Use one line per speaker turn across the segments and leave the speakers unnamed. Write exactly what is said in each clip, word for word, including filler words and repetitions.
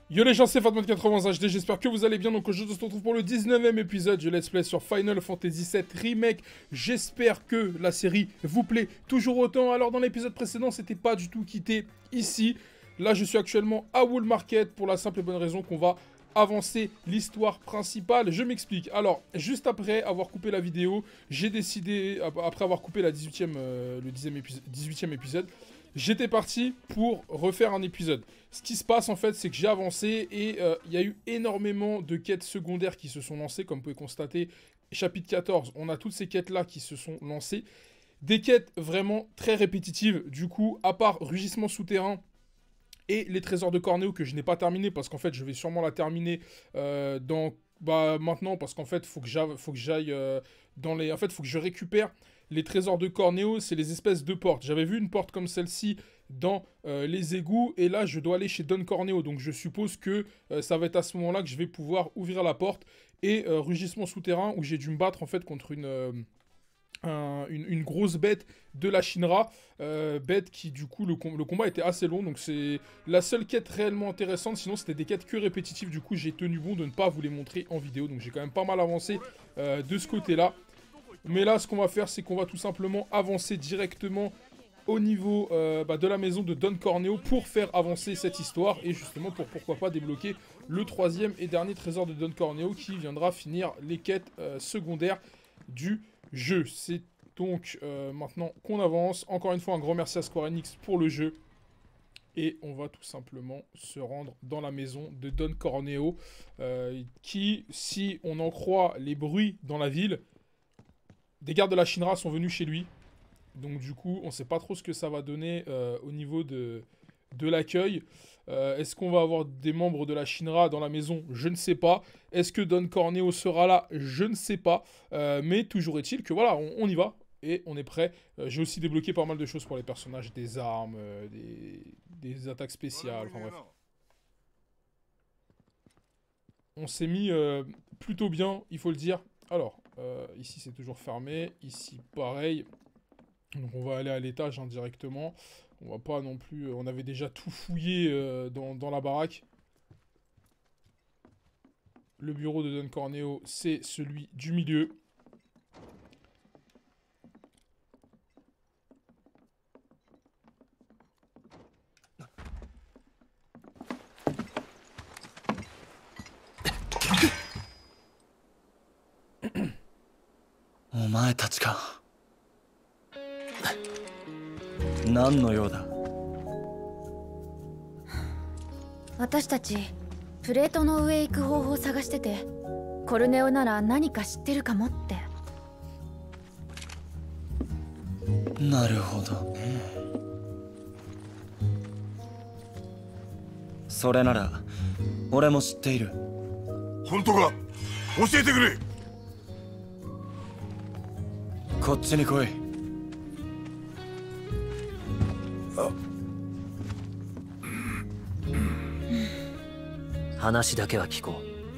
Yo les gens, c'est Fatman quatre-vingts H D, j'espère que vous allez bien. Donc aujourd'hui on se retrouve pour le dix-neuvième épisode du Let's Play sur Final Fantasy sept Remake. J'espère que la série vous plaît toujours autant. Alors dans l'épisode précédent, c'était pas du tout quitté ici. Là je suis actuellement à Wool Market pour la simple et bonne raison qu'on va avancer l'histoire principale. Je m'explique. Alors, juste après avoir coupé la vidéo, j'ai décidé, après avoir coupé la dix-huitième, euh, le dixième épisode, dix-huitième épisode, j'étais parti pour refaire un épisode. Ce qui se passe en fait, c'est que j'ai avancé et il euh, y a eu énormément de quêtes secondaires qui se sont lancées. Comme vous pouvez constater, chapitre quatorze, on a toutes ces quêtes-là qui se sont lancées. Des quêtes vraiment très répétitives. Du coup, à part Rugissement souterrain et les trésors de Cornéo que je n'ai pas terminé parce qu'en fait, je vais sûrement la terminer euh, dans... Bah, maintenant, parce qu'en fait, faut que j'aille euh, dans les... En fait, faut que je récupère les trésors de Cornéo, c'est les espèces de portes. J'avais vu une porte comme celle-ci dans euh, les égouts, et là, je dois aller chez Don Cornéo. Donc, je suppose que euh, ça va être à ce moment-là que je vais pouvoir ouvrir la porte. Et euh, Rugissement souterrain, où j'ai dû me battre, en fait, contre une... Euh, Un, une, une grosse bête de la Shinra, euh, bête qui du coup le, com le combat était assez long, donc c'est la seule quête réellement intéressante, sinon c'était des quêtes que répétitives, du coup j'ai tenu bon de ne pas vous les montrer en vidéo, donc j'ai quand même pas mal avancé euh, de ce côté là. Mais là ce qu'on va faire c'est qu'on va tout simplement avancer directement au niveau euh, bah, de la maison de Don Cornéo pour faire avancer cette histoire et justement pour pourquoi pas débloquer le troisième et dernier trésor de Don Cornéo qui viendra finir les quêtes euh, secondaires du jeu. C'est donc euh, maintenant qu'on avance. Encore une fois, un grand merci à Square Enix pour le jeu. Et on va tout simplement se rendre dans la maison de Don Cornéo, euh, qui, si on en croit les bruits dans la ville, des gardes de la Shinra sont venus chez lui. Donc du coup, on ne sait pas trop ce que ça va donner euh, au niveau de, de l'accueil. Euh, Est-ce qu'on va avoir des membres de la Shinra dans la maison? Je ne sais pas. Est-ce que Don Cornéo sera là? Je ne sais pas. Euh, mais toujours est-il que voilà, on, on y va. Et on est prêt. Euh, J'ai aussi débloqué pas mal de choses pour les personnages. Des armes, euh, des, des attaques spéciales. Enfin bref. On s'est mis euh, plutôt bien, il faut le dire. Alors, euh, ici c'est toujours fermé. Ici pareil. Donc on va aller à l'étage hein, directement. On va pas non plus... On avait déjà tout fouillé euh, dans, dans la baraque. Le bureau de Don Cornéo, c'est celui du milieu.
Omae tachi ka. 何の用だ。
私たちプレートの上行く方法を探してて、コルネオなら何か知ってるかもって。
なるほどね。それなら俺も知っている。
本当か？教えてくれ。
こっちに来い。
話だけは聞こ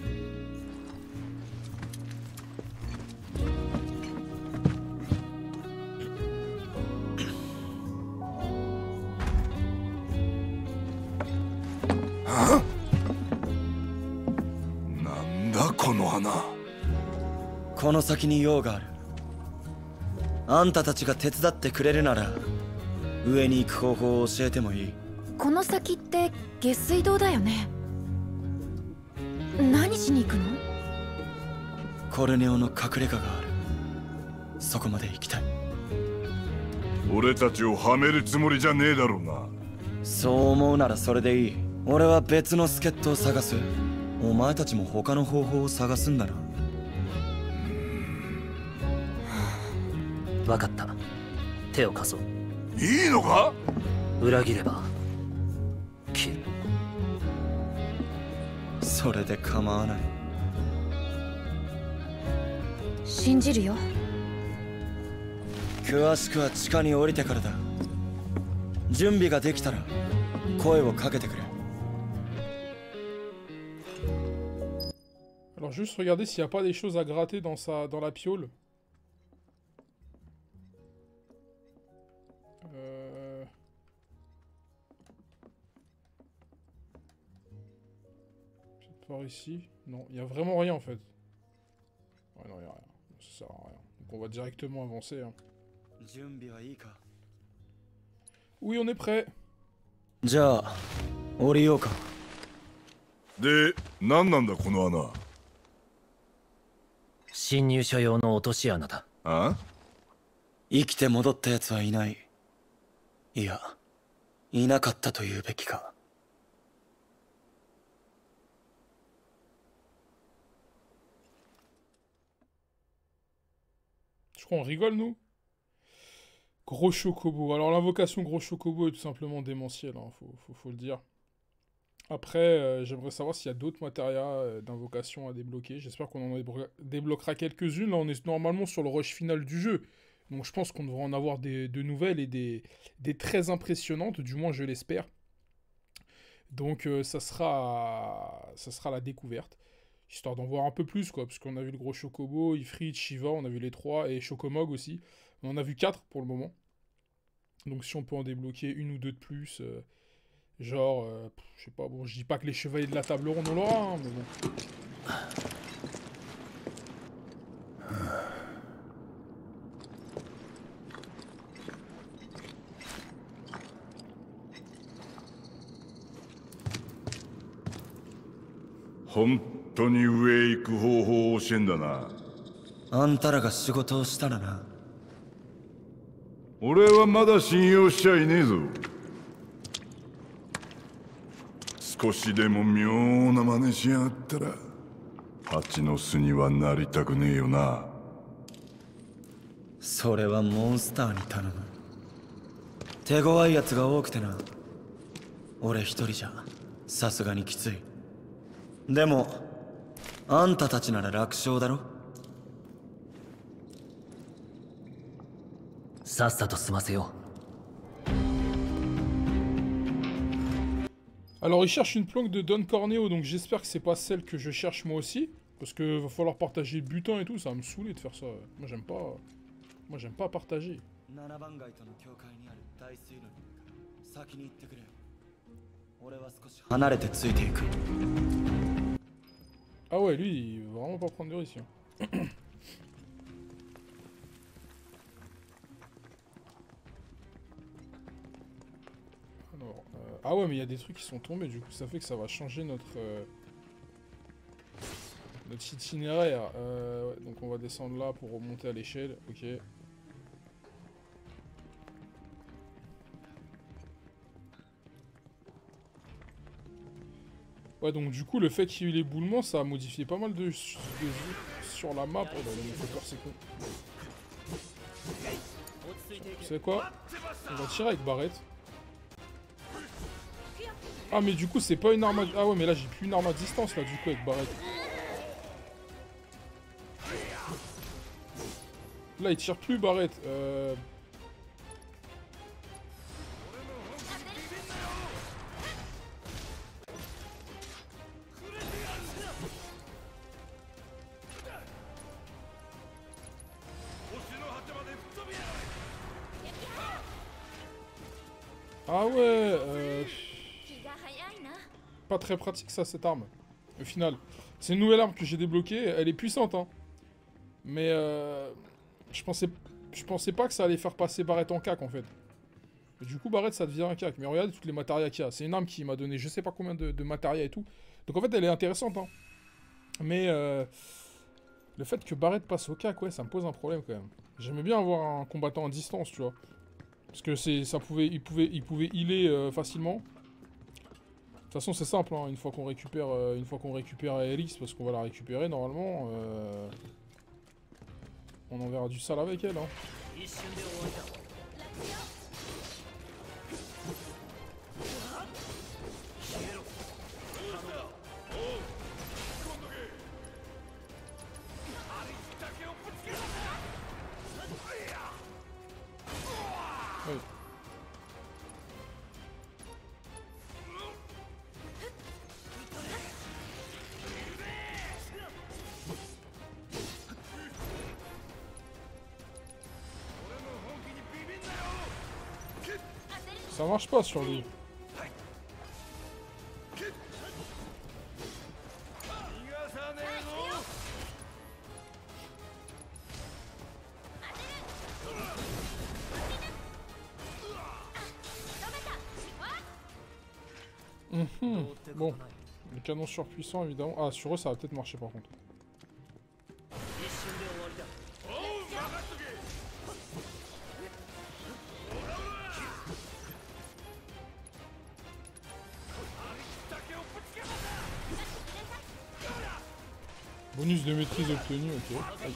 う。なんだこの花。
この先に用がある。あんたたちが手伝ってくれるなら上に行く方法を教えてもいい。
この先って下水道だよね。何しに行くの？
コルネオの隠れ家がある。そこまで行きたい。
俺たちをはめるつもりじゃねえだろうな。
そう思うならそれでいい。俺は別の助っ人を探す。お前たちも他の方法を探すんだな。
う。分かった。手を貸そう。
いいのか？
裏切れば切る。
それで構わない。
信じるよ。
詳しくは地下に降りてからだ。準備ができたら声をかけてくれ。
Alors juste regarder s'il n'y a pas des choses à gratter dans, sa, dans la piole. Euh... Par ici. Non, il n'y a vraiment rien en fait. Ouais, non, il n'y a rien. Ça sert à rien. Donc on va directement avancer. Hein. Oui, on est prêt.
じゃあ降りようか。
で、何なんだこの穴。
侵入者用の落とし穴だ。
あ？
生きて戻った奴はいない。いや、いなかったというべきか。
Je crois qu'on rigole, nous. Gros chocobo. Alors, l'invocation gros chocobo est tout simplement démentielle, hein, faut, faut, faut le dire. Après, euh, j'aimerais savoir s'il y a d'autres matérias euh, d'invocation à débloquer. J'espère qu'on en déblo débloquera quelques-unes. Là, on est normalement sur le rush final du jeu. Donc, je pense qu'on devrait en avoir des, de nouvelles et des, des très impressionnantes. Du moins, je l'espère. Donc, euh, ça sera, ça sera la découverte. Histoire d'en voir un peu plus, quoi. Parce qu'on a vu le gros Chocobo, Ifrit, Shiva, on a vu les trois. Et Chocomog aussi. On en a vu quatre pour le moment. Donc, si on peut en débloquer une ou deux de plus... Euh, Genre, euh, je sais pas, bon, je dis pas que les chevaliers de la table ronde on l'aura, hein, mais bon.
Hontou上へ行く方法を教えんだな。
あんたらが仕事をしたらな。
俺はまだ信用しちゃいねえぞ。少しでも妙な真似しやがったら蜂の巣にはなりたくねえよな。
それはモンスターに頼む。手強いやつが多くてな。俺一人じゃさすがにきつい。でもあんたたちなら楽勝だろ。
さっさと済ませよう。
Alors, il cherche une planque de Don Corneo, donc j'espère que c'est pas celle que je cherche moi aussi. Parce que va falloir partager le butin et tout, ça va me saouler de faire ça. Moi, j'aime pas... Moi, j'aime pas partager. Ah ouais, lui, il veut vraiment pas prendre de risque. Hein. Alors, euh... ah ouais, mais il y a des trucs qui sont tombés, du coup, ça fait que ça va changer notre... Euh... Notre itinéraire. Euh, ouais, donc on va descendre là pour remonter à l'échelle, ok. Ouais, donc du coup, le fait qu'il y ait eu l'éboulement, ça a modifié pas mal de, de sur la map. Oh là, il me fait peur, c'est con. Vous savez quoi? On va tirer avec Barrett. Ah, mais du coup, c'est pas une arme à... Ah ouais, mais là, j'ai plus une arme à distance, là, du coup, avec Barrett. Là, il tire plus, Barrett. Euh... Ah ouais, euh... pas très pratique ça, cette arme. Au final, c'est une nouvelle arme que j'ai débloquée, elle est puissante, hein. Mais euh... je pensais, je pensais pas que ça allait faire passer Barrett en cac en fait. Et du coup, Barrett ça devient un cac. Mais regardez toutes les matérias qu'il y a. C'est une arme qui m'a donné je sais pas combien de, de matérias et tout. Donc en fait, elle est intéressante, hein. Mais euh... le fait que Barrett passe au cac, ouais, ça me pose un problème quand même. J'aimais bien avoir un combattant à distance, tu vois. Parce que c'est, ça pouvait, il pouvait, il pouvait healer euh, facilement. De toute façon, c'est simple, hein, une fois qu'on récupère, euh, une fois qu'on récupère Elix, parce qu'on va la récupérer normalement, euh, on enverra du sale avec elle, hein. Oui. Ça marche pas sur lui. Mmh. Bon, les canons surpuissants évidemment. Ah, sur eux ça va peut-être marcher par contre. Bonus de maîtrise obtenu, ok. Aïe.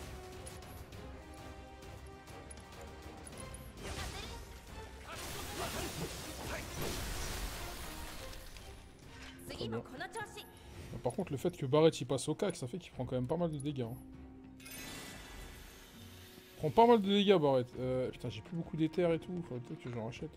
Très bien. Par contre, le fait que Barrett il passe au cac, ça fait qu'il prend quand même pas mal de dégâts. Hein. Il prend pas mal de dégâts, Barrett. Euh, putain, j'ai plus beaucoup d'éther et tout. Faudrait peut-être que j'en rachète.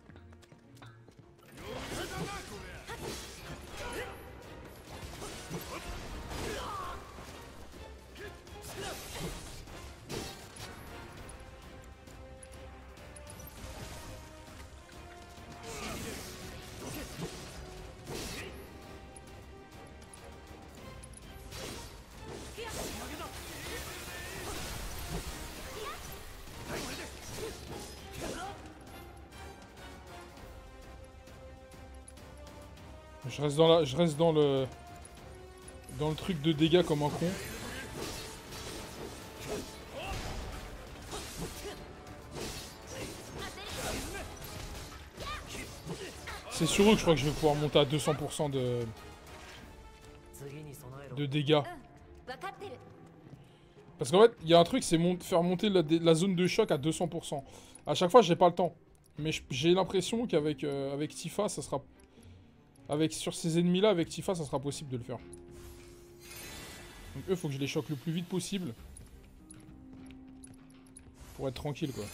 Je reste dans la, je reste dans le, dans le truc de dégâts comme un con. C'est sur eux que je crois que je vais pouvoir monter à deux cents pour cent de, de dégâts. Parce qu'en fait, il y a un truc, c'est mon, faire monter la, la zone de choc à deux cents pour cent. À chaque fois, j'ai pas le temps. Mais j'ai l'impression qu'avec euh, avec Tifa, ça sera... Avec, sur ces ennemis-là, avec Tifa, ça sera possible de le faire. Donc eux, faut que je les choque le plus vite possible. Pour être tranquille, quoi.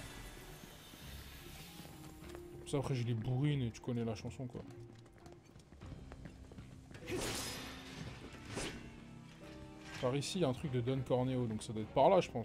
Ça, après, je les bourrine et tu connais la chanson, quoi. Par ici, il y a un truc de Don Corneo, donc ça doit être par là, je pense.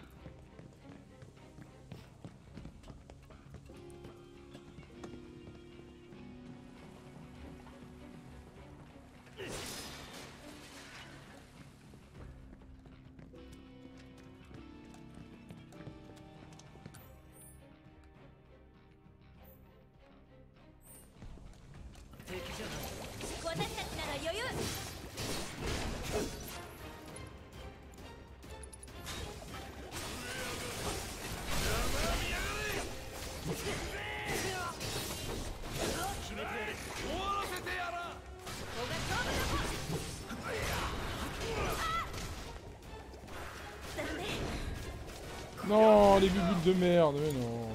Non, les bubules de merde, mais non.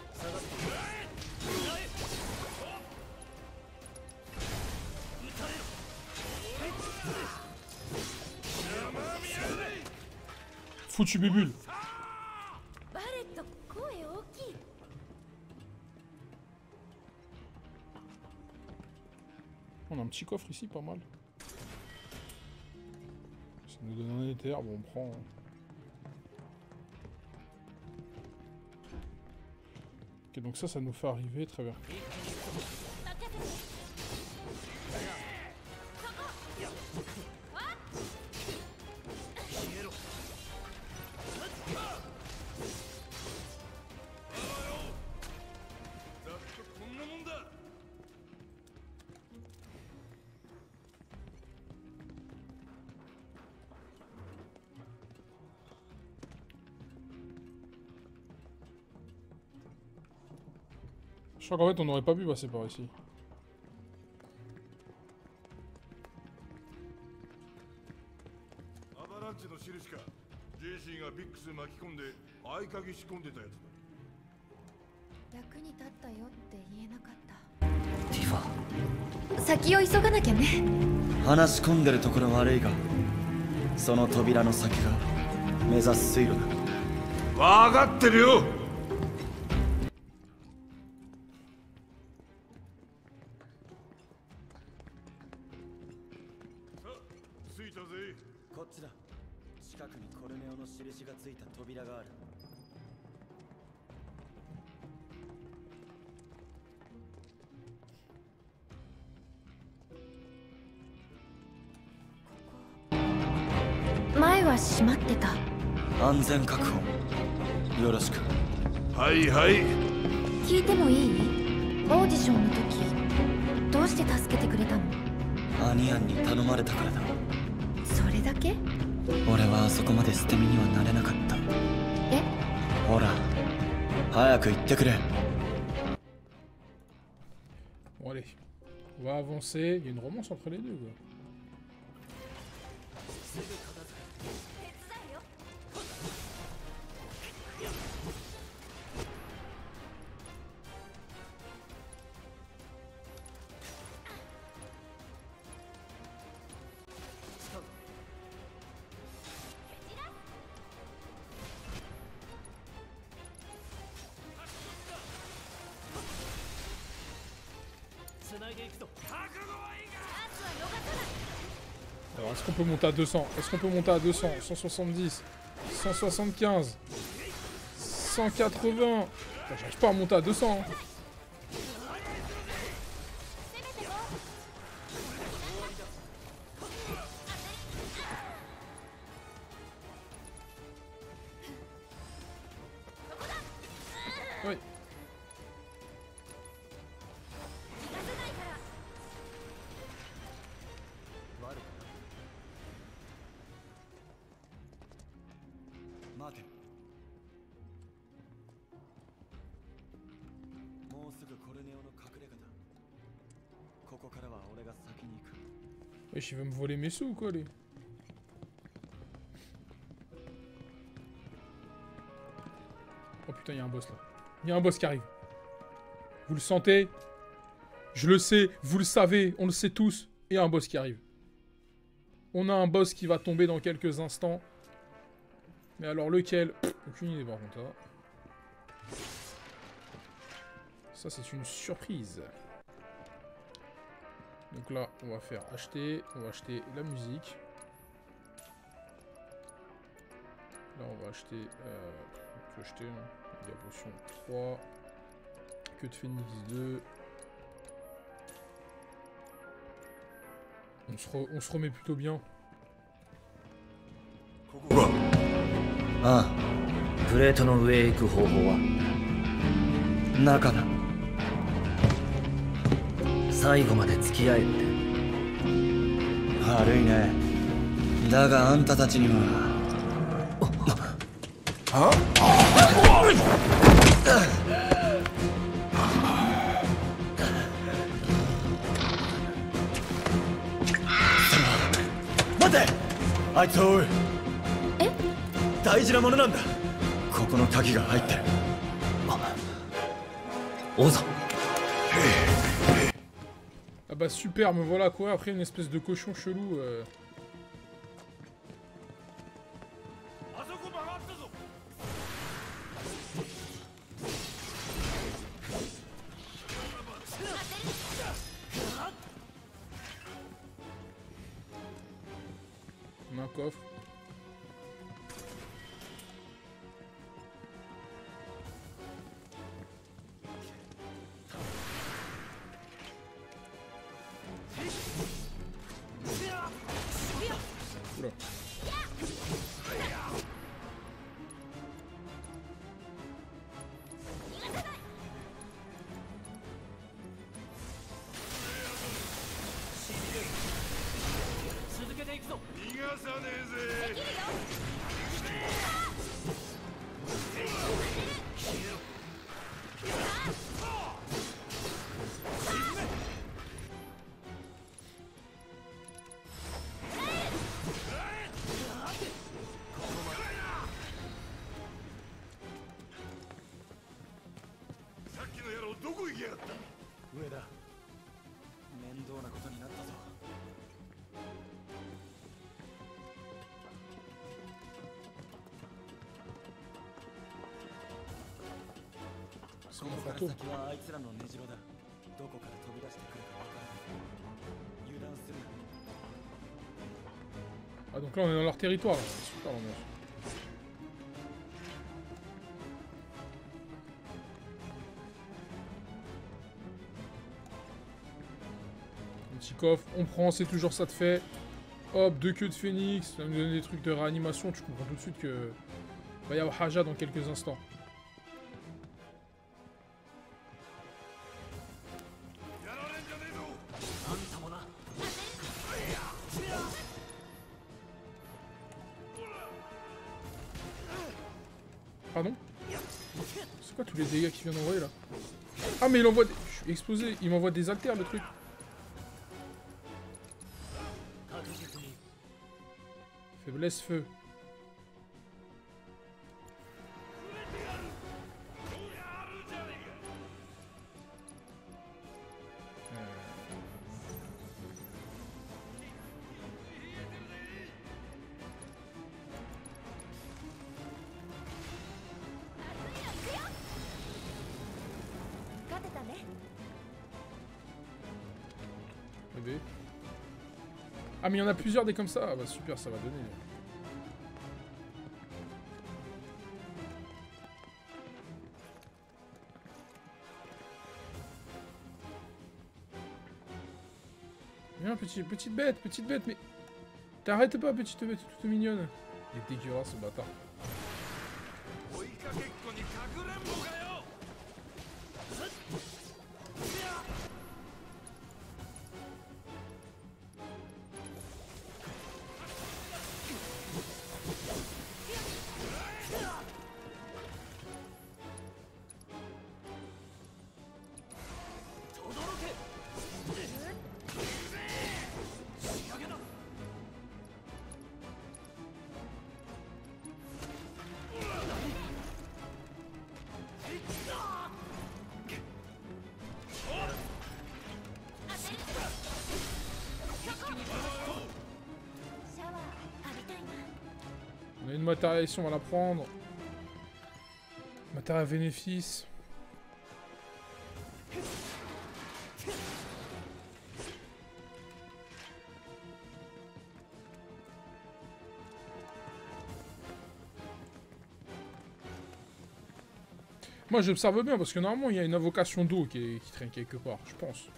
Foutu bubule. On a un petit coffre ici, pas mal. Ça nous donne un éther, bon on prend... Ok, donc ça, ça nous fait arriver, très bien. Je crois qu'en fait on n'aurait pas pu passer par ici.
Tifa. 先を急がなきゃね。
話し込んでるところ悪いが、その扉の先が目指す水路だ。
わかってるよ。
こっちだ。近くにコルネオの印がついた扉がある。
前は閉まってた。
安全確保よろしく。
はいはい。
聞いてもいい？オーディションの時どううして助けてくれたの？
アニアンに頼まれたからだ。
それだけ？
俺はあそこまで捨て身にはなれなかった。
え？
ほら、早く言ってくれ。
Bon allez, on va avancer. Il y a une romance entre les deux quoi. Alors est-ce qu'on peut monter à deux cents? Est-ce qu'on peut monter à deux cents? cent soixante-dix, cent soixante-quinze, cent quatre-vingts. J'arrive pas à monter à deux cents. Hein. Oui. Wesh, il veut me voler mes sous ou quoi, lui? Oh putain, il y a un boss là. Il y a un boss qui arrive. Vous le sentez? Je le sais, vous le savez, on le sait tous. Il y a un boss qui arrive. On a un boss qui va tomber dans quelques instants. Mais alors lequel? Pff, aucune idée par contre. Hein. Ça c'est une surprise. Donc là, on va faire acheter. On va acheter la musique. Là, on va acheter... Euh, on peut acheter... Hein, la potion trois. Queue de phénix deux. On se, re, on se remet plutôt bien.
Ah.
プレートの上へ行く方法は
中だ。
最後まで付き合えって。
悪いね。だがあんたたちには。は？待て！あいつを追う。
え？
大事なものなんだ。ここの鍵が入ってる。
追うぞ。
Ah bah super, me voilà quoi, après une espèce de cochon chelou. Euh... On a un coffre. Oula. Ah donc là on est dans leur territoire, c'est super l'ambiance. Un petit coffre, on prend, c'est toujours ça de fait. Hop, deux queues de phénix, ça va nous donner des trucs de réanimation, tu comprends tout de suite que va y avoir Haja dans quelques instants. C'est quoi tous les dégâts qu'il vient d'envoyer là? Ah mais il envoie des... Je suis explosé, il m'envoie des haltères le truc. Faiblesse feu. Ah mais il y en a plusieurs des comme ça. Ah bah super, ça va donner. Viens petit, petite bête, petite bête, mais... T'arrêtes pas petite bête, toute mignonne. Il est dégueulasse ce bâtard. On a une matérialisation, on va la prendre. Matériel à bénéfice. Moi j'observe bien parce que normalement il y a une invocation d'eau qui, qui traîne quelque part, je pense.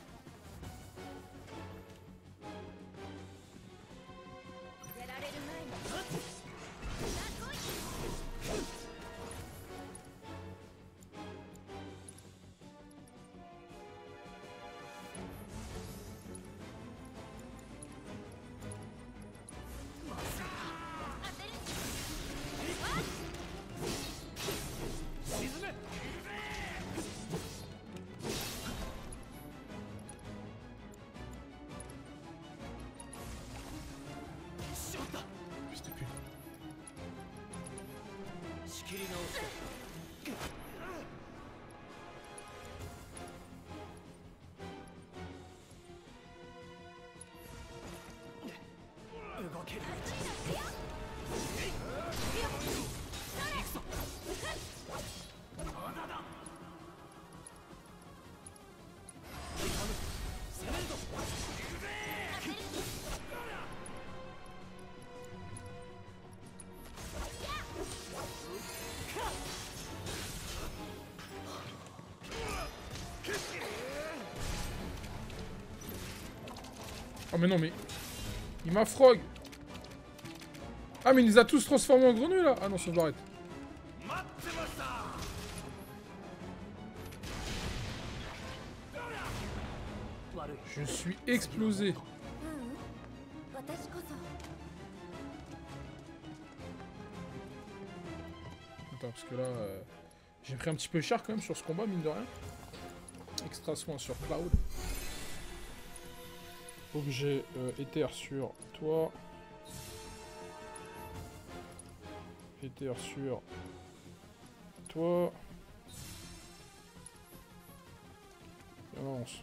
Oh mais non mais... Il m'a frog. Ah mais il les a tous transformés en grenouilles là. Ah non, ça m'arrête. Je suis explosé. Attends, parce que là... Euh, j'ai pris un petit peu cher quand même sur ce combat, mine de rien. Extra soin sur Cloud. Objet euh, éther sur toi. Éther sur toi. Et on avance.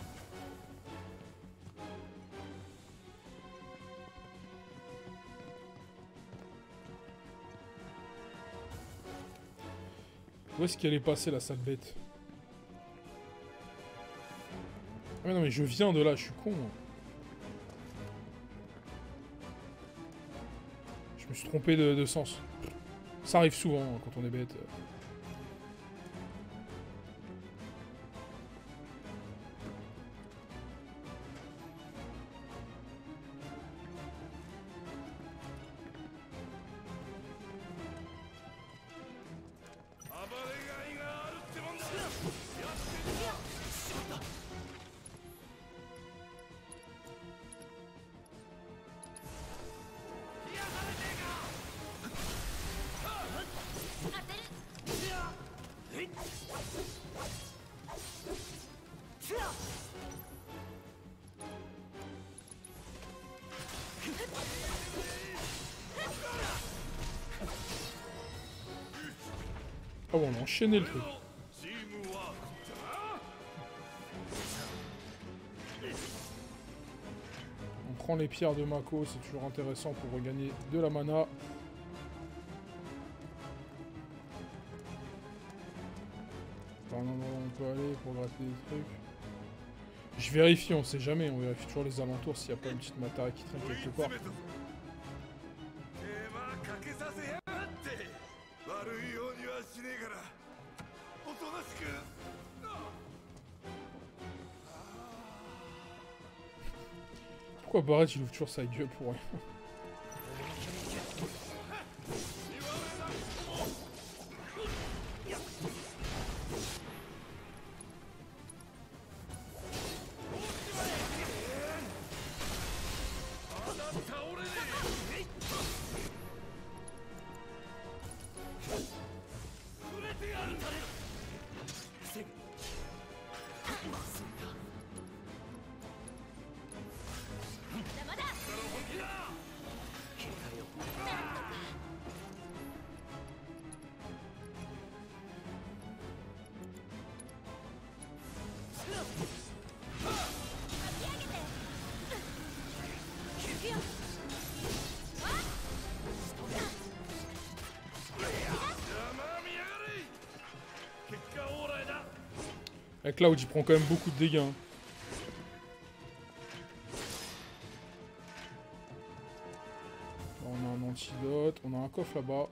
Où est-ce qu'elle est passée la sale bête? Ah mais non mais je viens de là, je suis con. Je me suis trompé de, de sens. Ça arrive souvent hein, quand on est bête. Ah bon, on a enchaîné le truc. On prend les pierres de Mako, c'est toujours intéressant pour regagner de la mana. Par un endroit où on peut aller pour gratter des trucs. Je vérifie, on sait jamais, on vérifie toujours les alentours s'il n'y a pas une petite matériel qui traîne quelque part. Pourquoi Barrett il ouvre toujours sa gueule pour rien? Avec Cloud, il prend quand même beaucoup de dégâts. Hein. On a un antidote, on a un coffre là-bas.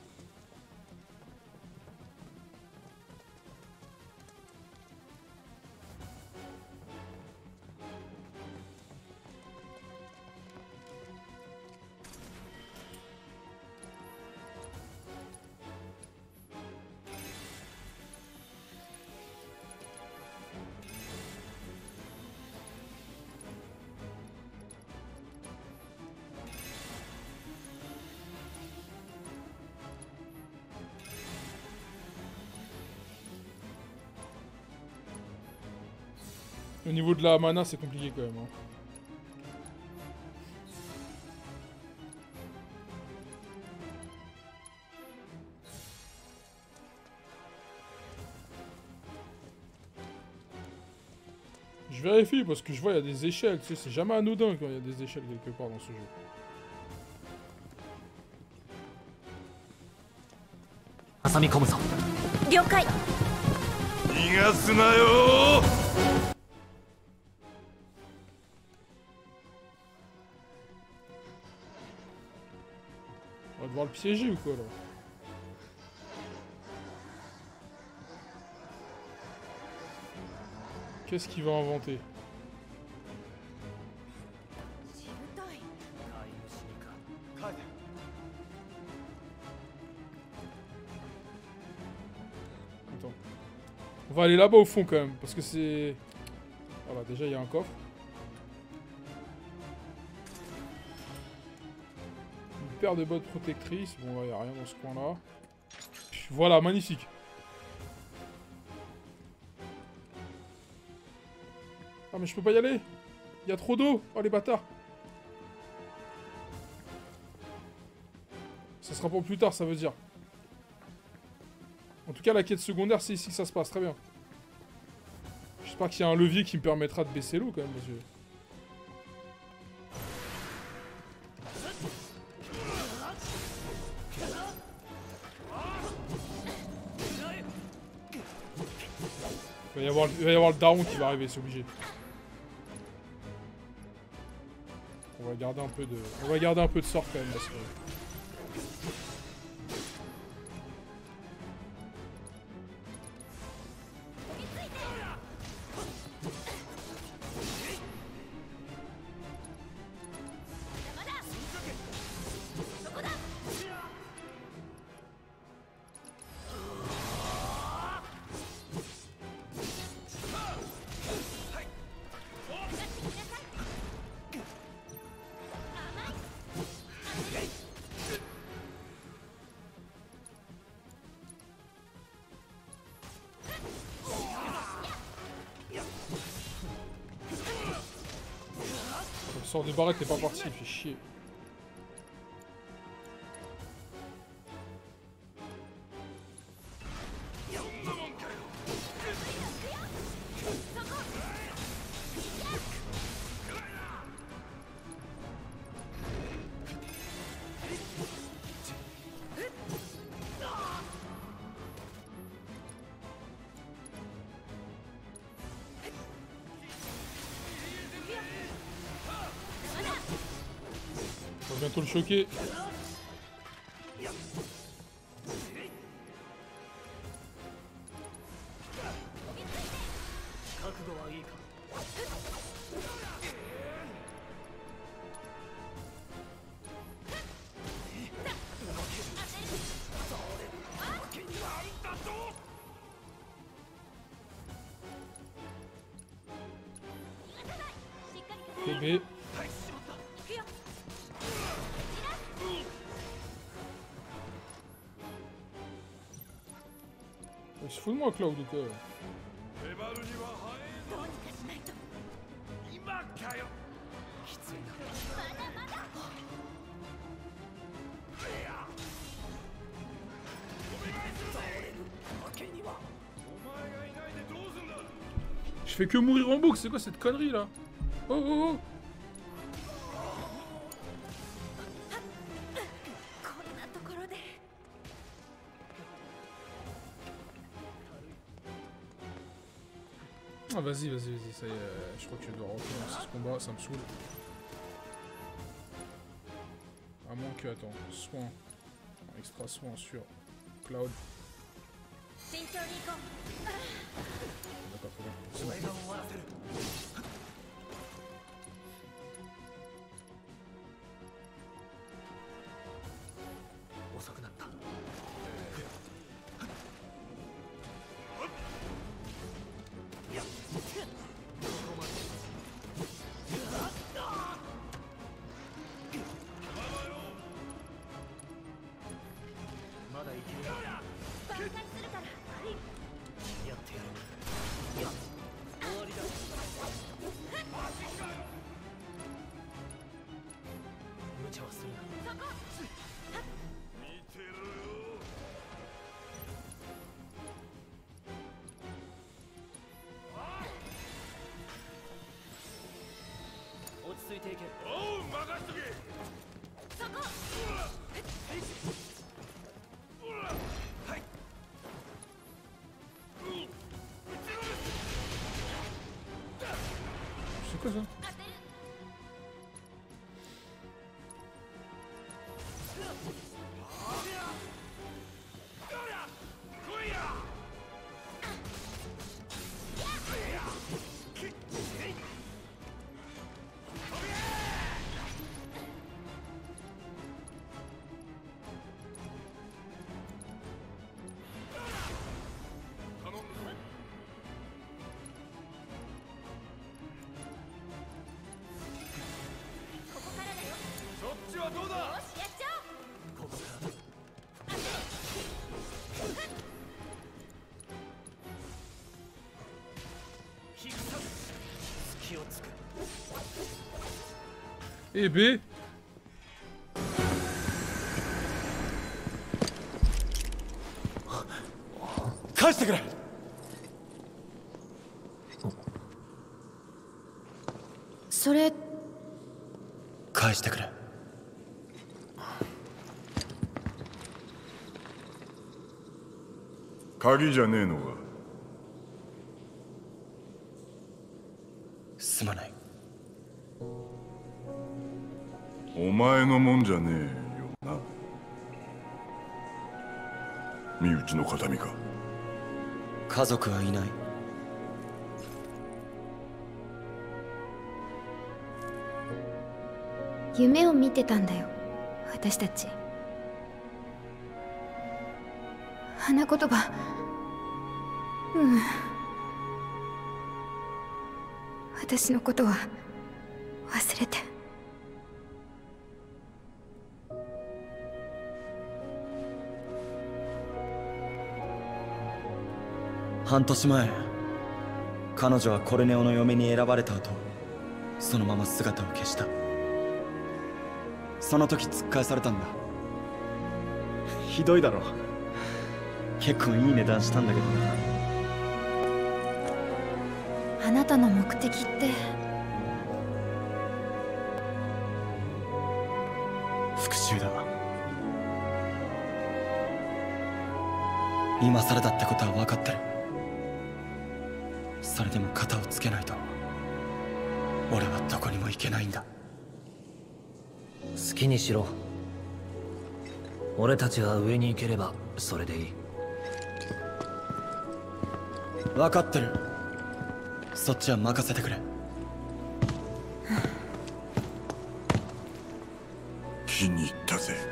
Au niveau de la mana, c'est compliqué quand même. Hein. Je vérifie parce que je vois il y a des échelles. Tu sais, c'est jamais anodin quand il y a des échelles quelque part dans ce jeu.
Asami-komu-san.
Ryokai.
Nigasu na yo!
On va devoir le piéger ou quoi là? Qu'est-ce qu'il va inventer? Attends. On va aller là-bas au fond quand même, parce que c'est... Voilà, déjà il y a un coffre. Une paire de bottes protectrices. Bon là il n'y a rien dans ce coin-là. Voilà, magnifique. Ah mais je peux pas y aller. Il y a trop d'eau. Oh les bâtards. Ça sera pour plus tard, ça veut dire. En tout cas, la quête secondaire, c'est ici que ça se passe. Très bien. J'espère qu'il y a un levier qui me permettra de baisser l'eau quand même, monsieur. Il va y avoir, il va y avoir le daron qui va arriver, c'est obligé. On va garder un peu de, on va garder un peu de sort quand même parce que... Le sort de Barrett n'est pas parti, il fait chier. va bientôt le choquer. Bébé. Il se fout de moi, Cloud, ou quoi? Je fais que mourir en boucle, c'est quoi cette connerie là? Oh oh oh! Ah vas-y, vas-y, vas-y, ça y est, je crois que je dois rentrer dans ce combat, ça me saoule. À moins que, attends, soin, extra soin sur Cloud. D'accord, faut bien. C'est bon. C'est quoi ça? Et B.
それ
返してくれ。
鍵じゃねえのか。
すまない。
お前のもんじゃねえよな。身内の形見か。
家族はいない。
夢を見てたんだよ、私たち。花言葉、うん。私のことは忘れて。
半年前、彼女はコルネオの嫁に選ばれた後、そのまま姿を消した。その時突っ返されたんだ。ひどいだろ。結構いい値段したんだけどな。
あなたの目的って？
復讐だ。今更だってことは分かってる。それでも肩をつけないと俺はどこにも行けないんだ。
好きにしろ。俺たちが上に行ければそれでいい。
分かってる。そっちは任せてくれ。
気に入ったぜ。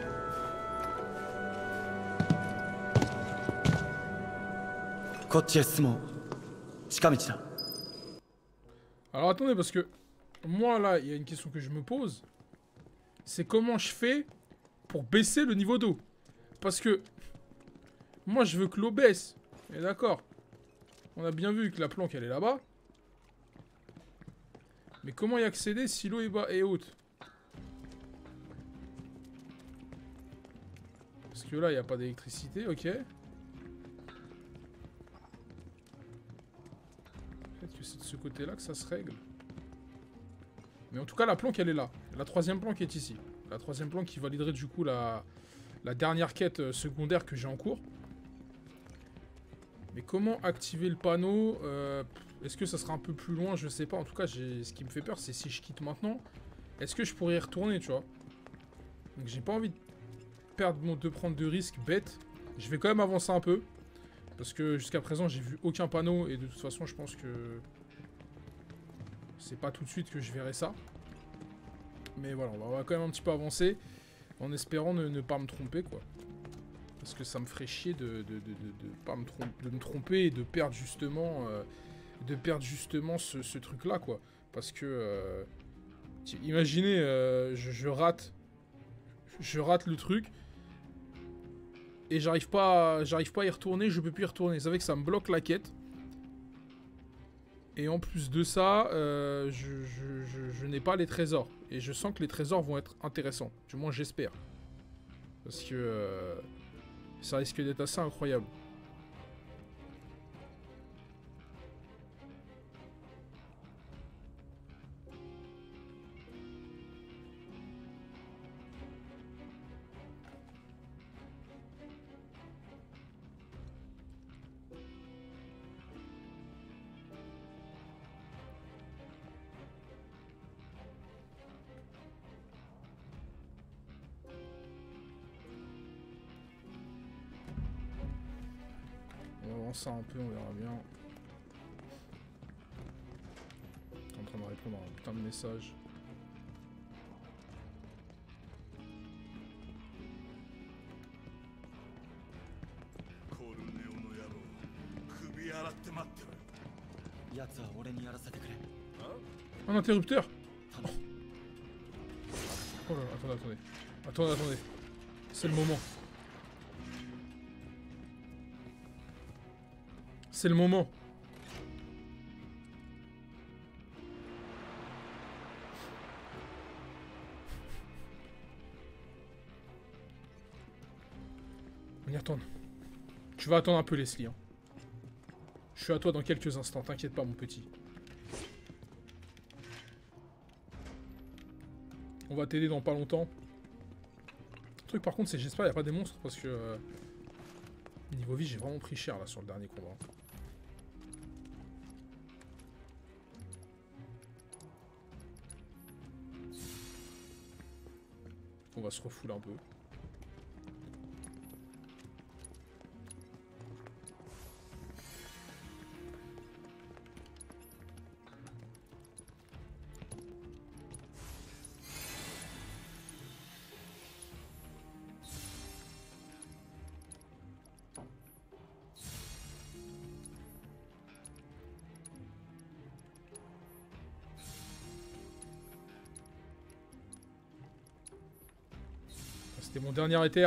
こっちへ進もう。近道だ。
Alors attendez, parce que moi là, il y a une question que je me pose. C'est comment je fais pour baisser le niveau d'eau. Parce que moi je veux que l'eau baisse. Et d'accord. On a bien vu que la planque elle est là-bas. Mais comment y accéder si l'eau est, bas et haute? Parce que là il n'y a pas d'électricité, ok. Peut-être que c'est de ce côté-là que ça se règle. Mais en tout cas, la planque, elle est là. La troisième planque est ici. La troisième planque qui validerait du coup la, la dernière quête secondaire que j'ai en cours. Mais comment activer le panneau euh, Est-ce que ça sera un peu plus loin? Je sais pas. En tout cas, ce qui me fait peur, c'est si je quitte maintenant. Est-ce que je pourrais y retourner, tu vois? Donc j'ai pas envie de, perdre, de prendre de risques bêtes. Je vais quand même avancer un peu. Parce que jusqu'à présent, j'ai vu aucun panneau. Et de toute façon, je pense que c'est pas tout de suite que je verrai ça. Mais voilà, on va quand même un petit peu avancer. En espérant ne, ne pas me tromper, quoi. Parce que ça me ferait chier de, de, de, de, de, pas me, tromper, de me tromper et de perdre justement, euh, de perdre justement ce, ce truc-là, quoi. Parce que, euh, imaginez, euh, je, je rate, je rate le truc. Et j'arrive pas, j'arrive pas à y retourner, je peux plus y retourner. Vous savez que ça me bloque la quête. Et en plus de ça, euh, je, je, je, je n'ai pas les trésors. Et je sens que les trésors vont être intéressants. Du moins, j'espère. Parce que euh, ça risque d'être assez incroyable. On va avancer un peu, on verra bien. Je suis en train de répondre à un putain de message. Un interrupteur. Oh, oh là là, attendez, attendez. Attendez, attendez. C'est le moment. C'est le moment. On y retourne. Tu vas attendre un peu, Leslie. Hein. Je suis à toi dans quelques instants, t'inquiète pas, mon petit. On va t'aider dans pas longtemps. Le truc, par contre, c'est j'espère qu'il n'y a pas des monstres, parce que... Euh, niveau vie, j'ai vraiment pris cher, là, sur le dernier combat. On va se refouler un peu. C'était mon dernier éther.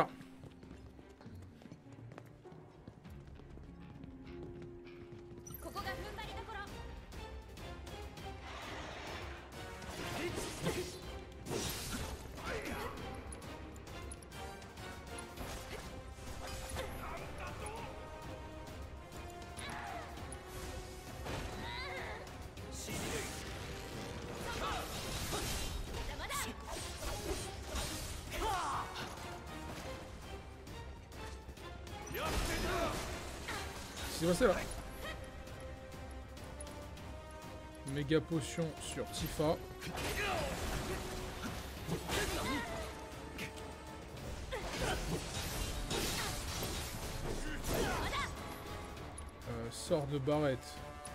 Qu'est-ce qui s'est passé là? Méga potion sur Tifa. Sort de barrette.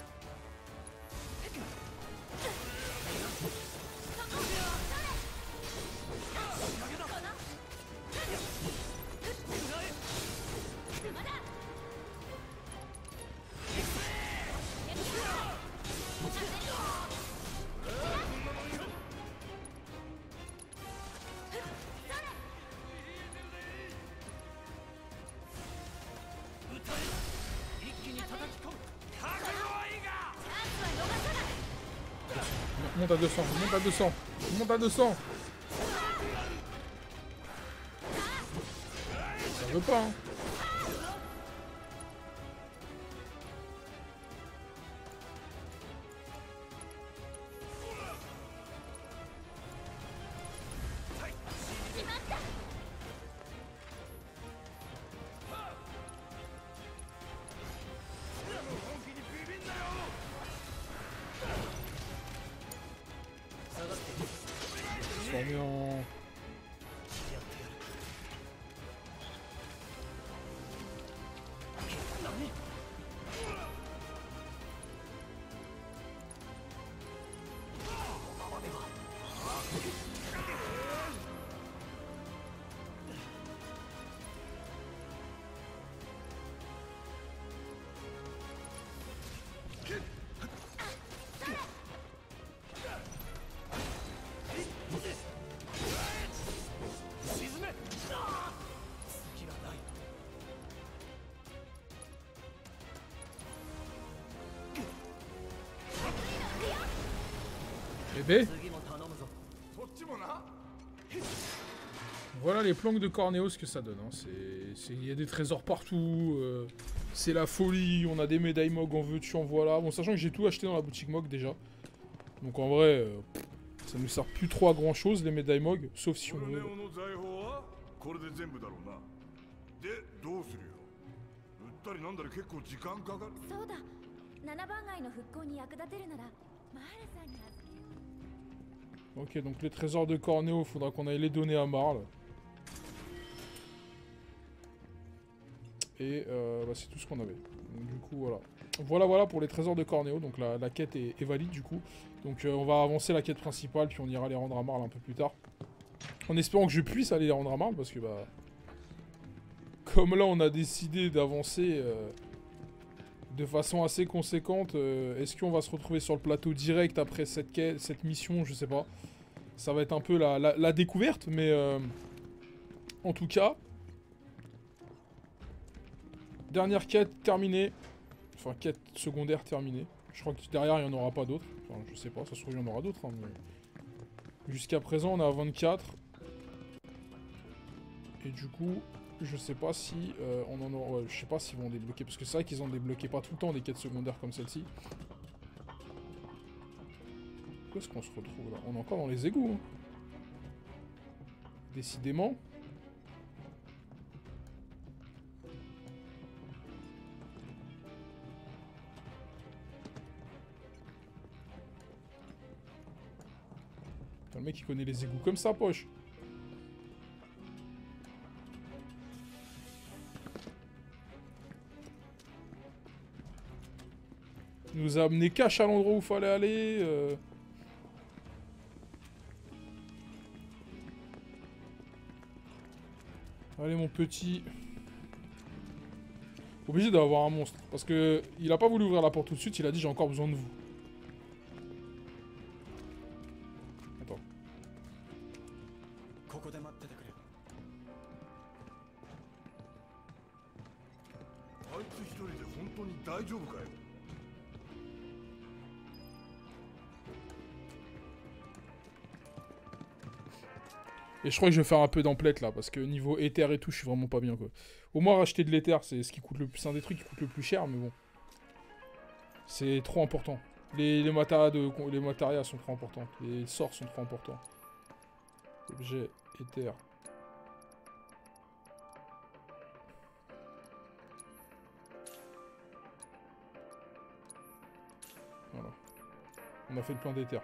Monte à deux cents, monte à deux cents, monte à deux cents. Ça veut pas, hein. Transformé en... Bébé. Voilà les planques de Corneo, ce que ça donne. Hein. Il y a des trésors partout. Euh, c'est la folie. On a des médailles M O G en veux-tu, en voilà. Bon, sachant que j'ai tout acheté dans la boutique M O G déjà. Donc en vrai, euh, ça nous sert plus trop à grand chose les médailles M O G. Sauf si on veut. Ok, donc les trésors de Corneo, faudra qu'on aille les donner à Marle. Et euh, bah, c'est tout ce qu'on avait. Donc du coup, voilà. Voilà, voilà pour les trésors de Corneo. Donc la, la quête est, est valide du coup. Donc euh, on va avancer la quête principale, puis on ira les rendre à Marle un peu plus tard. En espérant que je puisse aller les rendre à Marle, parce que bah... Comme là on a décidé d'avancer euh, de façon assez conséquente, euh, est-ce qu'on va se retrouver sur le plateau direct après cette, quête, cette mission? Je sais pas. Ça va être un peu la, la, la découverte, mais euh, en tout cas, dernière quête terminée. Enfin, quête secondaire terminée. Je crois que derrière, il n'y en aura pas d'autres. Enfin, je sais pas, ça se trouve, il y en aura d'autres. Hein, mais... Jusqu'à présent, on est à vingt-quatre. Et du coup, je sais pas si euh, on en aura... Ouais, je sais pas s'ils vont débloquer. Parce que c'est vrai qu'ils en débloquaient pas tout le temps des quêtes secondaires comme celle-ci. Où est-ce qu'on se retrouve là? On est encore dans les égouts. Hein. Décidément. Le mec il connaît les égouts comme ça, poche. Il nous a amené cash à l'endroit où il fallait aller. Euh... Allez mon petit. Obligé d'avoir un monstre. Parce que il a pas voulu ouvrir la porte tout de suite, il a dit j'ai encore besoin de vous. Attends. Et je crois que je vais faire un peu d'emplette là, parce que niveau éther et tout, je suis vraiment pas bien quoi. Au moins racheter de l'éther, c'est ce qui coûte le plus, c'est un des trucs qui coûte le plus cher, mais bon. C'est trop important. Les, les matérias de, les matérias sont trop importants. Les sorts sont trop importants. Objet, éther. Voilà. On a fait le plan d'éther.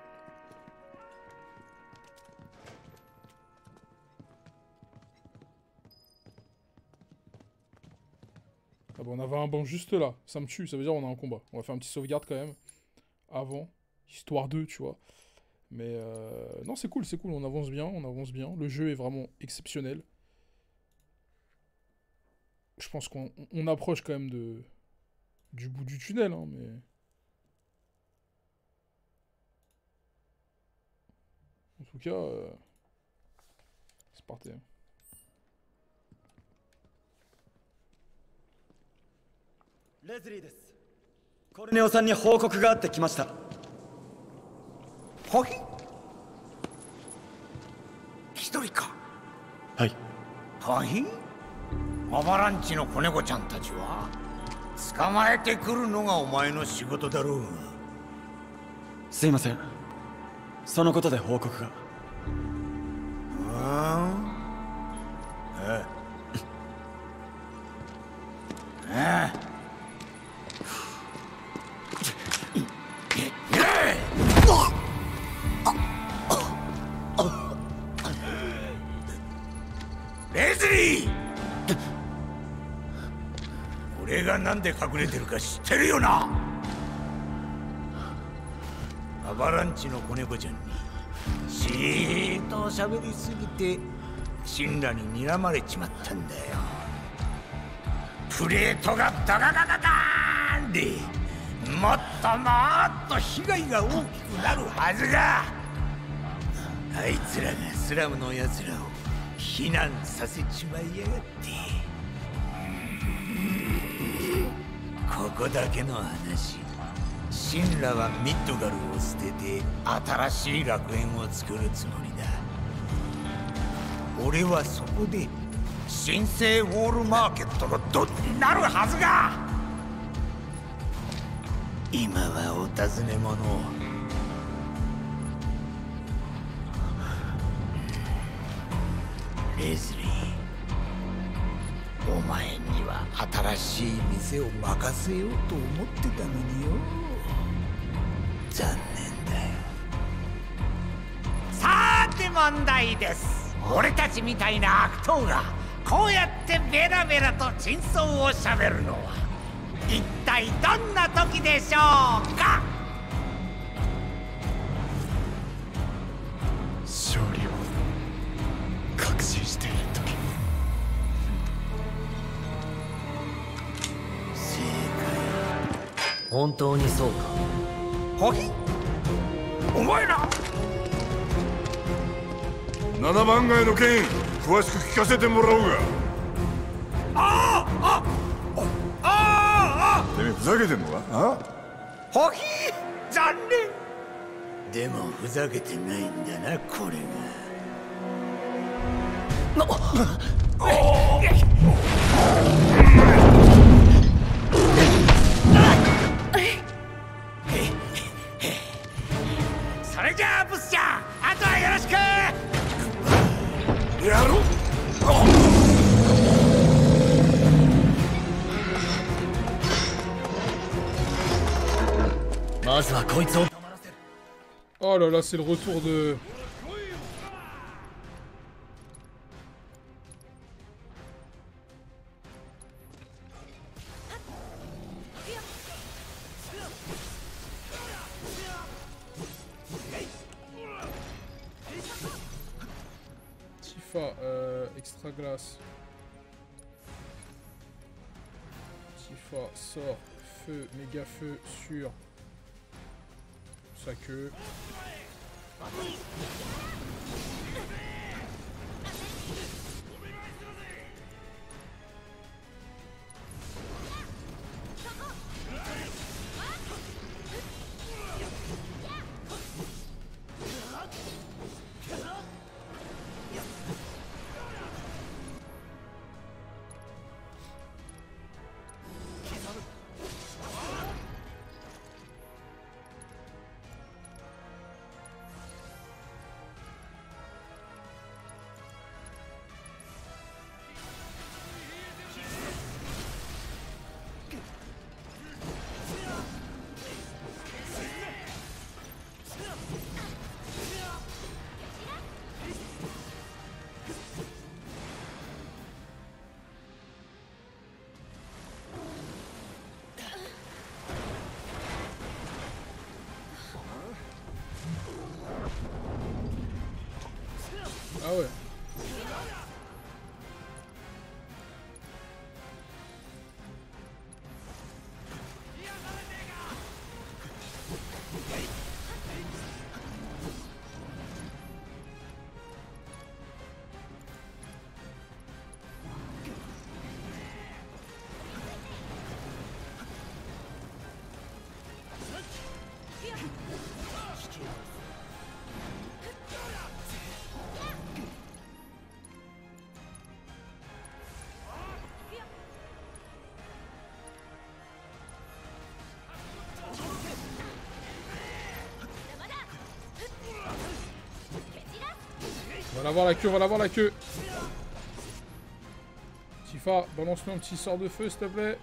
Ah bah on avait un banc juste là, ça me tue, ça veut dire on a un combat. On va faire un petit sauvegarde quand même, avant, histoire d'eux, tu vois. Mais euh... non, c'est cool, c'est cool, on avance bien, on avance bien. Le jeu est vraiment exceptionnel. Je pense qu'on on approche quand même de du bout du tunnel, hein, mais... En tout cas, euh... c'est parti. Hein.
レズリーです。コルネオさんに報告があってきました。
はい一人か。
はい。
はいアバランチの子猫ちゃんたちは捕まえてくるのがお前の仕事だろうが。
すいません。そのことで報告が。
ああああレズリー俺がなんで隠れてるか知ってるよな。アバランチの子猫ちゃんにしーっと喋りすぎてシンラに睨まれちまったんだよ。プレートがダガガガガーンでもっともっと被害が大きくなるはずが、あいつらがスラムのやつらを避難させちまいやがって。ここだけの話、シンラはミッドガルを捨てて新しい楽園を作るつもりだ。俺はそこで神聖ウォールマーケットのドンになるはずが。今はお尋ね者をレズリー、お前には新しい店を任せようと思ってたのによ。残念だよ。さて問題です。俺たちみたいな悪党がこうやってベラベラと真相をしゃべるのは一体どんな時でしょうか。
勝利を確信している時。
正
本当にそうか。
解。はいお前ら
ななばん街の件詳しく聞かせてもらおうが。
あああああ
てめえふざけてんのか。あ
ほひ残念。でもふざけてないんだなこれが。それじゃあブスちゃん、あとはよろしく。
やろう。
まずはこいつを。
Oh là là, c'est le retour de... Tifa, euh, extra glace. Tifa sort feu, méga feu sur sa queue. Ah ouais. On va l'avoir la queue, on va l'avoir la queue. Tifa, balance-nous un petit sort de feu, s'il te plaît.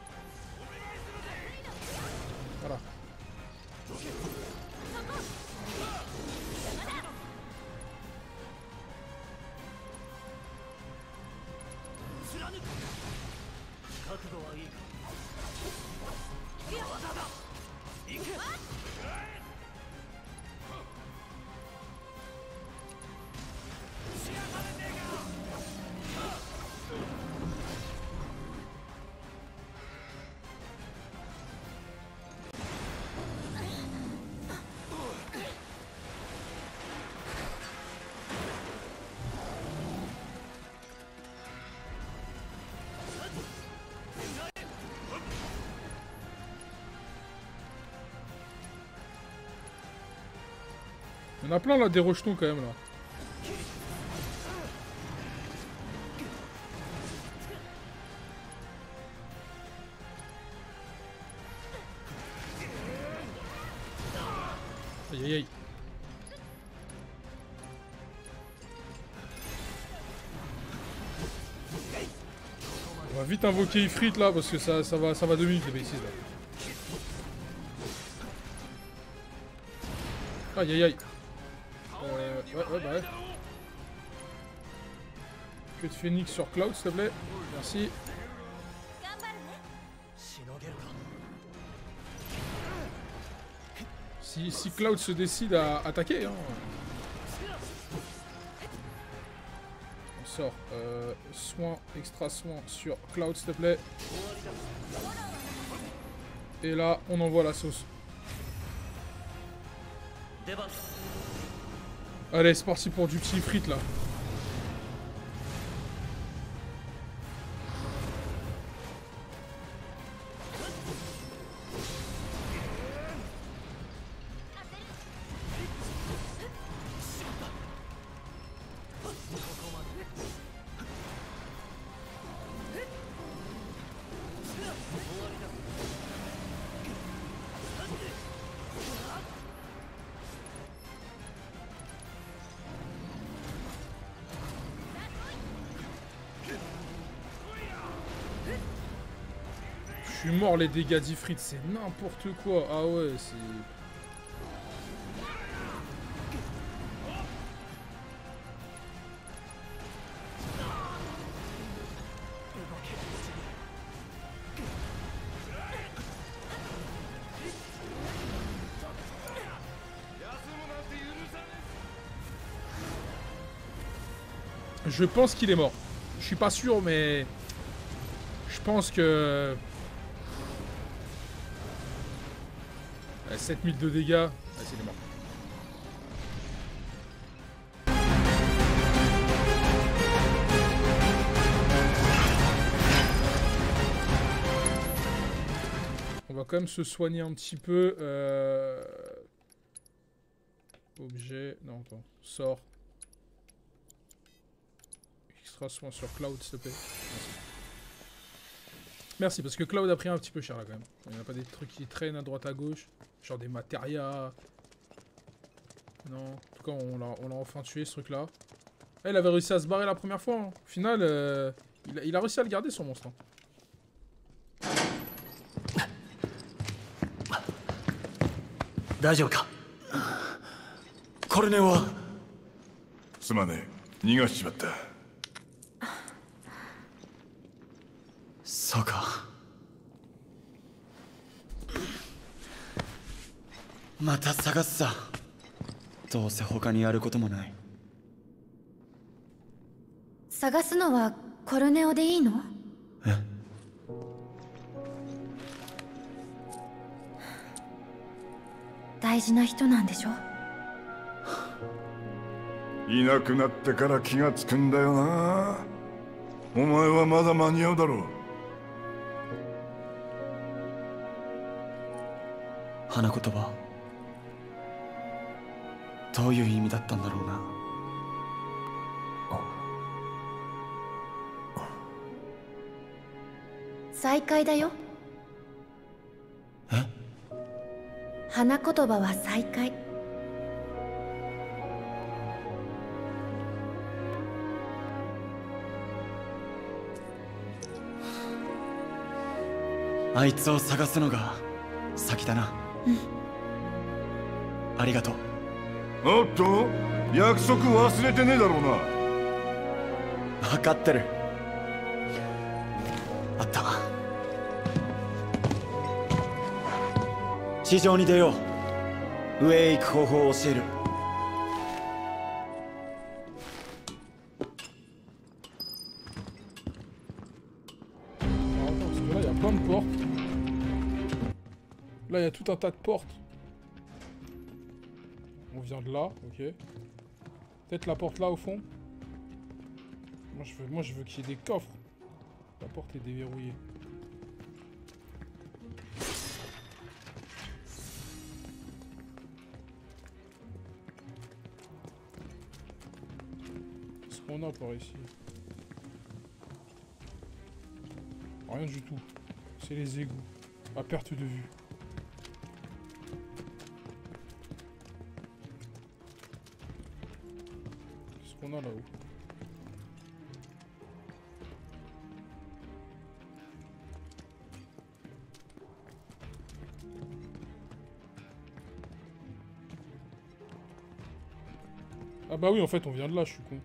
Voilà. Il y en a plein là, des rejetons quand même là. Aïe aïe aïe. On va vite invoquer Ifrit là parce que ça, ça va ça va deux minutes les B six là. Aïe aïe aïe. Euh, ouais, ouais, bah ouais. Que de phoenix sur Cloud, s'il te plaît. Merci. Si, si Cloud se décide à attaquer, hein. On sort. Euh, soin, extra soin sur Cloud, s'il te plaît. Et là, on envoie la sauce. Allez, c'est parti pour du petit frites là. Je suis mort, les dégâts d'Ifrit, c'est n'importe quoi. Ah ouais, c'est... Je pense qu'il est mort. Je suis pas sûr, mais... Je pense que... sept mille de dégâts. Ah, c'est mort. On va quand même se soigner un petit peu. Euh... Objet. Non, attends. Sort. Extra soin sur Cloud, s'il te plaît. Merci. Merci, parce que Cloud a pris un petit peu cher là quand même. Il n'y a pas des trucs qui traînent à droite à gauche. Genre des matérias. Non, en tout cas on l'a enfin tué ce truc là. Eh, il avait réussi à se barrer la première fois. Hein. Au final, euh, il, a, il a réussi à le garder son monstre. Hein.
Daijoubu? Korone wa?
Sumane, nigashi chimatta.
そうか。また探すさ。どうせ他にやることもない。
探すのはコルネオでいいの？
え？
大事な人なんでしょ？
いなくなってから気がつくんだよな。お前はまだ間に合うだろう。
花言葉、どういう意味だったんだろうな。
再会だよ。
え？
花言葉は再会。
あいつを探すのが先だな。うん、ありがとう。
おっと、約束忘れてねえだろうな。
分かってる。あった。地上に出よう。上へ行く方法を教える。
Là, il y a tout un tas de portes. On vient de là, ok. Peut-être la porte là au fond. Moi, je veux, moi, je veux qu'il y ait des coffres. La porte est déverrouillée. Qu'est-ce qu'on a par ici? Rien du tout. C'est les égouts. À perte de vue. Qu'est-ce qu'on a là-haut? Ah bah oui, en fait, on vient de là, je suis con.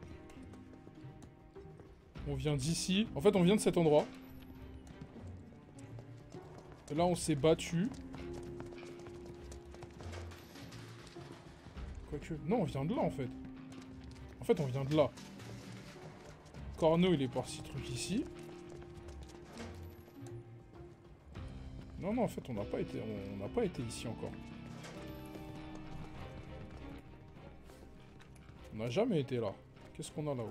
On vient d'ici. En fait, on vient de cet endroit. Et là, on s'est battu. Quoique... Non, on vient de là, en fait. En fait, on vient de là. Corneau, il est par six trucs ici. Non, non, en fait, on n'a pas été... On n'a pas été ici encore. On n'a jamais été là. Qu'est-ce qu'on a là-haut?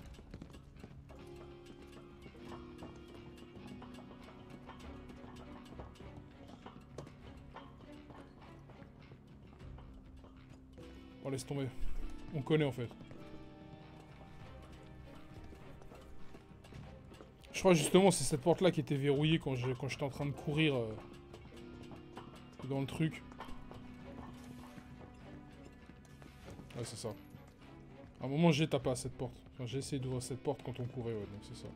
Oh, laisse tomber. On connaît en fait. Je crois justement c'est cette porte là qui était verrouillée quand je quand j'étais en train de courir euh, dans le truc. Ouais, c'est ça. À un moment j'ai tapé à cette porte. Enfin, j'ai essayé d'ouvrir cette porte quand on courait, ouais, donc c'est ça.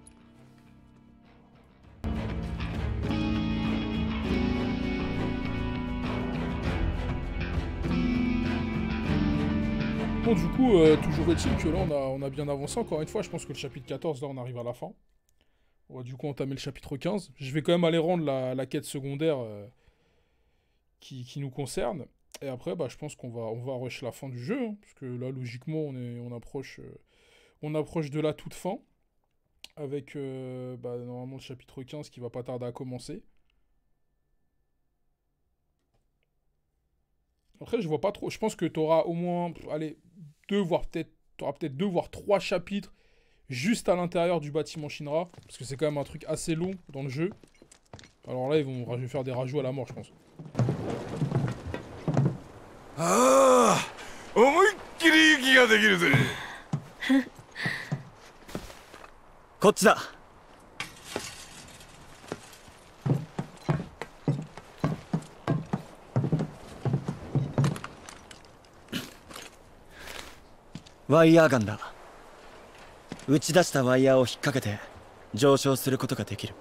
Bon, du coup, euh, toujours est-il que là, on a, on a bien avancé. Encore une fois, je pense que le chapitre quatorze, là, on arrive à la fin. On va du coup entamer le chapitre quinze. Je vais quand même aller rendre la, la quête secondaire euh, qui, qui nous concerne. Et après, bah, je pense qu'on va, on va rush la fin du jeu. Hein, parce que là, logiquement, on, est, on, approche, euh, on approche de la toute fin. Avec, euh, bah, normalement, le chapitre quinze qui va pas tarder à commencer. Après, je vois pas trop. Je pense que tu auras au moins, allez, deux, voire peut-être, tu auras peut-être deux, voire trois chapitres juste à l'intérieur du bâtiment Shinra. Parce que c'est quand même un truc assez long dans le jeu. Alors là, ils vont faire des rajouts à la mort, je pense.
Ah! Omoikkiri yuki ga dekiru ze.
こっちだ。ワイヤーガンだ。打ち出したワイヤーを引っ掛けて上昇することができる。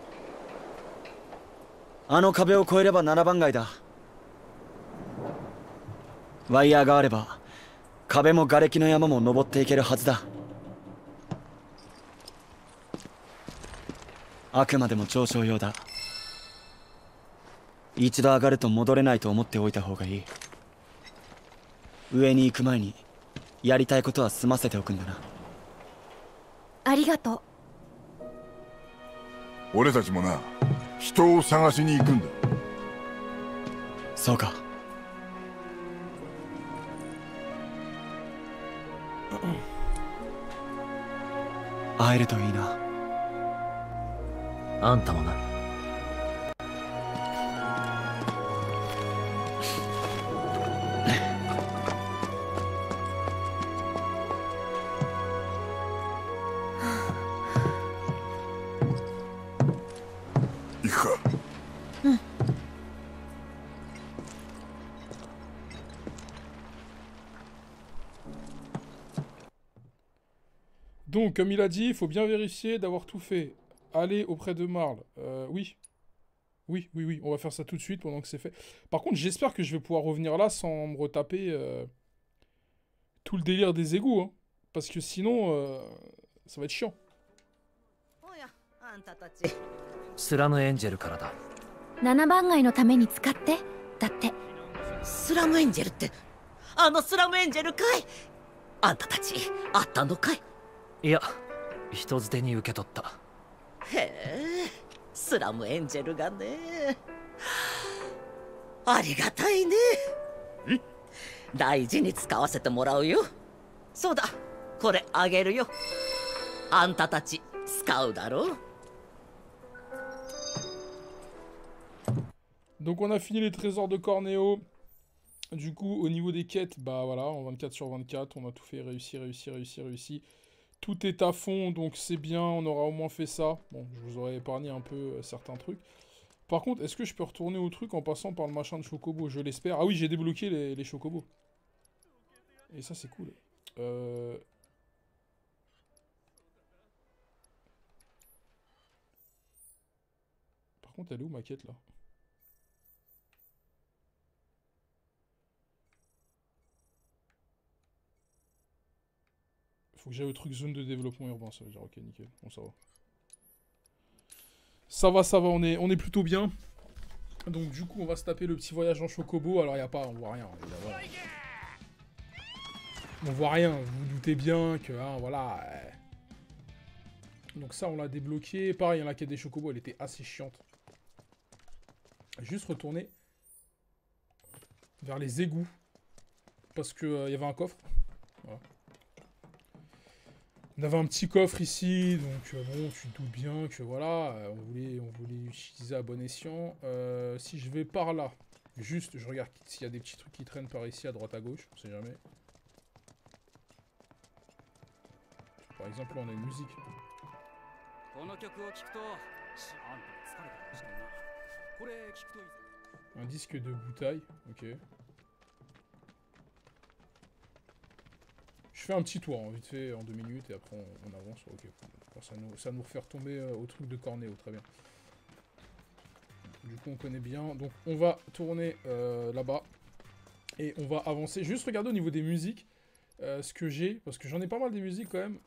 あの壁を越えればななばん街だ。ワイヤーがあれば壁も瓦礫の山も登っていけるはずだ。あくまでも上昇用だ。一度上がると戻れないと思っておいた方がいい。上に行く前にやりたいことは済ませておくんだな。
ありがとう。
俺たちもな、人を探しに行くんだ。
そうか。会えるといいな。
あんたもな。
行くか。
うん。
Donc, comme il a dit, il faut bien vérifier d'avoir tout fait. Aller auprès de Marle. Euh, oui. Oui, oui, oui. On va faire ça tout de suite pendant que c'est fait. Par contre, j'espère que je vais pouvoir revenir là sans me retaper euh, tout le délire des égouts. Hein. Parce que sinon, euh, ça va être chiant.
スラムエンジェルからだ。
ななばん街のために使ってだって。
スラムエンジェルってあのスラムエンジェルかい。あんたたちあったのかい。
いや、人づてに受け取った。
へえ、スラムエンジェルがね。ありがたいね。ん、大事に使わせてもらうよ。そうだ、これあげるよ。あんたたち使うだろう。
Donc on a fini les trésors de Corneo. Du coup, au niveau des quêtes, bah voilà, en vingt-quatre sur vingt-quatre, on a tout fait, réussi, réussi, réussi, réussi. Tout est à fond, donc c'est bien, on aura au moins fait ça. Bon, je vous aurais épargné un peu euh, certains trucs. Par contre, est-ce que je peux retourner au truc en passant par le machin de Chocobo? Je l'espère. Ah oui, j'ai débloqué les, les Chocobos. Et ça, c'est cool. Euh... Par contre, elle est où ma quête, là? Faut que j'aille au truc zone de développement urbain, ça veut dire. Ok, nickel. Bon, ça va. Ça va, ça va, on est, on est plutôt bien. Donc, du coup, on va se taper le petit voyage en Chocobo. Alors, il n'y a pas, on voit rien. Évidemment. On voit rien. Vous vous doutez bien que, hein, voilà. Donc, ça, on l'a débloqué. Pareil, la quête des Chocobos, elle était assez chiante. Juste retourner vers les égouts. Parce qu'il euh, y avait un coffre. Voilà. On avait un petit coffre ici, donc euh, bon, tu te doutes bien que voilà, euh, on, voulait, on voulait l'utiliser à bon escient. Euh, si je vais par là, juste, je regarde s'il y a des petits trucs qui traînent par ici, à droite, à gauche, on sait jamais. Par exemple, là, on a une musique. Un disque de bouteille, ok. Je fais un petit tour, hein, vite fait, en deux minutes, et après on, on avance. Ok, ça nous, ça nous refait retomber euh, au truc de Corneo, très bien. Du coup, on connaît bien. Donc, on va tourner euh, là-bas. Et on va avancer. Juste regarder au niveau des musiques euh, ce que j'ai. Parce que j'en ai pas mal des musiques quand même.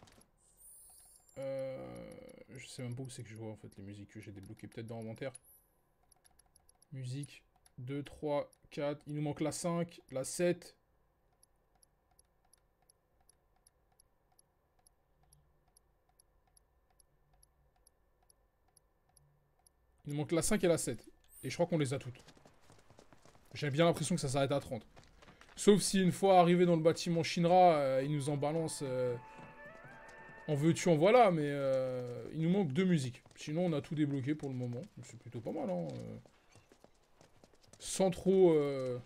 Euh, je sais même pas où c'est que je vois en fait les musiques que j'ai débloquées. Peut-être dans l'inventaire. Musique deux, trois, quatre. Il nous manque la cinq, la sept. Il nous manque la cinq et la sept. Et je crois qu'on les a toutes. J'ai bien l'impression que ça s'arrête à trente. Sauf si une fois arrivé dans le bâtiment Shinra, euh, il nous en balance... Euh, en veux-tu, en voilà, mais euh, il nous manque deux musiques. Sinon, on a tout débloqué pour le moment. C'est plutôt pas mal, hein. Euh, sans trop... Euh,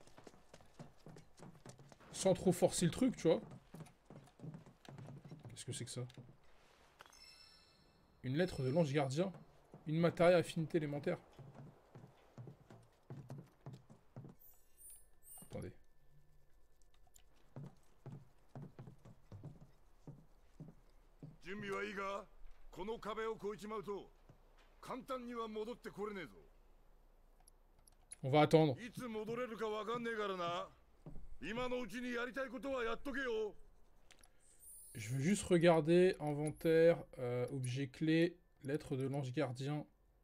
sans trop forcer le truc, tu vois. Qu'est-ce que c'est que ça? Une lettre de l'ange gardien. Une matérielle affinité élémentaire. Attendez. On va attendre. Je veux juste regarder inventaire, euh, objet clé. Lettre de l'ange gardien.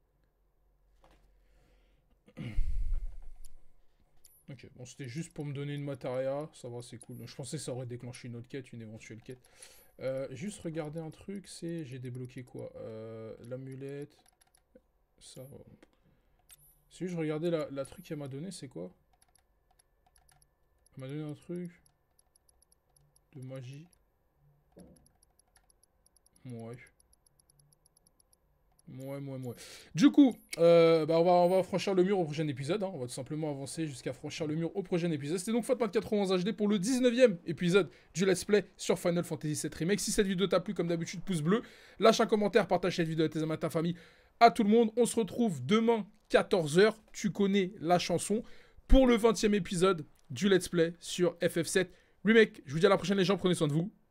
Ok, bon, c'était juste pour me donner une matéria. Ça va, c'est cool. Je pensais que ça aurait déclenché une autre quête, une éventuelle quête. Euh, juste regarder un truc, c'est... J'ai débloqué quoi euh, l'amulette. Ça... Si je regardais la, la truc qu'elle m'a donné, c'est quoi? Elle m'a donné un truc... de magie. Ouais. Ouais, ouais, ouais. Du coup, euh, bah on, va, on va franchir le mur au prochain épisode. Hein. On va tout simplement avancer jusqu'à franchir le mur au prochain épisode. C'était donc Fatman quatre-vingts H D pour le dix-neuvième épisode du Let's Play sur Final Fantasy sept Remake. Si cette vidéo t'a plu, comme d'habitude, pouce bleu. Lâche un commentaire, partage cette vidéo à tes amis, à ta famille, à tout le monde. On se retrouve demain, quatorze heures. Tu connais la chanson. Pour le vingtième épisode du Let's Play sur F F sept Remake. Je vous dis à la prochaine les gens, prenez soin de vous.